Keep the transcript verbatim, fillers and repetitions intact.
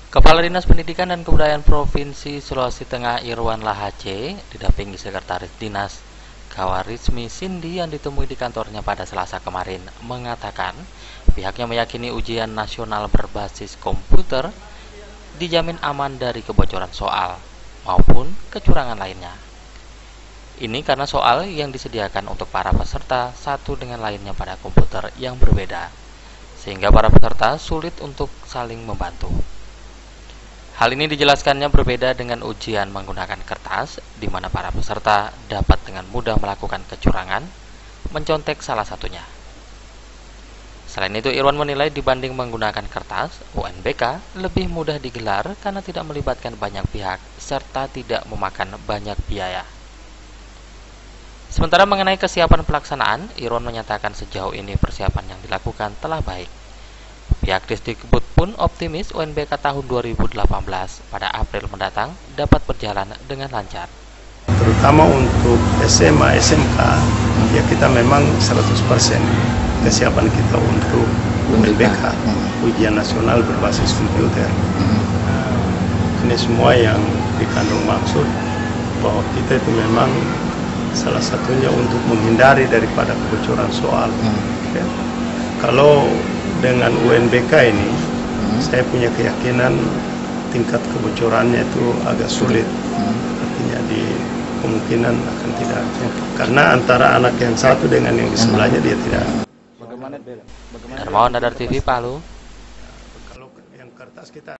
Kepala Dinas Pendidikan dan Kebudayaan Provinsi Sulawesi Tengah Irwan Lahace didampingi Sekretaris Dinas Kawarismi Cindy yang ditemui di kantornya pada Selasa kemarin mengatakan pihaknya meyakini ujian nasional berbasis komputer dijamin aman dari kebocoran soal maupun kecurangan lainnya. Ini karena soal yang disediakan untuk para peserta satu dengan lainnya pada komputer yang berbeda, sehingga para peserta sulit untuk saling membantu. Hal ini dijelaskannya berbeda dengan ujian menggunakan kertas, di mana para peserta dapat dengan mudah melakukan kecurangan, mencontek salah satunya. Selain itu, Irwan menilai dibanding menggunakan kertas, U N B K lebih mudah digelar karena tidak melibatkan banyak pihak, serta tidak memakan banyak biaya. Sementara mengenai kesiapan pelaksanaan, Irwan menyatakan sejauh ini persiapan yang dilakukan telah baik. Pihak Disdikbud pun optimis U N B K tahun dua ribu delapan belas pada April mendatang dapat berjalan dengan lancar. Terutama untuk S M A, S M K, ya kita memang seratus persen kesiapan kita untuk U N B K, ujian nasional berbasis komputer. Ini semua yang dikandung maksud bahwa kita itu memang salah satunya untuk menghindari daripada kebocoran soal. Ya. Kalau dengan U N B K ini, hmm. saya punya keyakinan tingkat kebocorannya itu agak sulit. Hmm. Artinya di kemungkinan akan tidak. Karena antara anak yang satu dengan yang di sebelahnya dia tidak. Bagaimana? Bagaimana? Darmawan Dadar T V Palu. Kalau yang kertas kita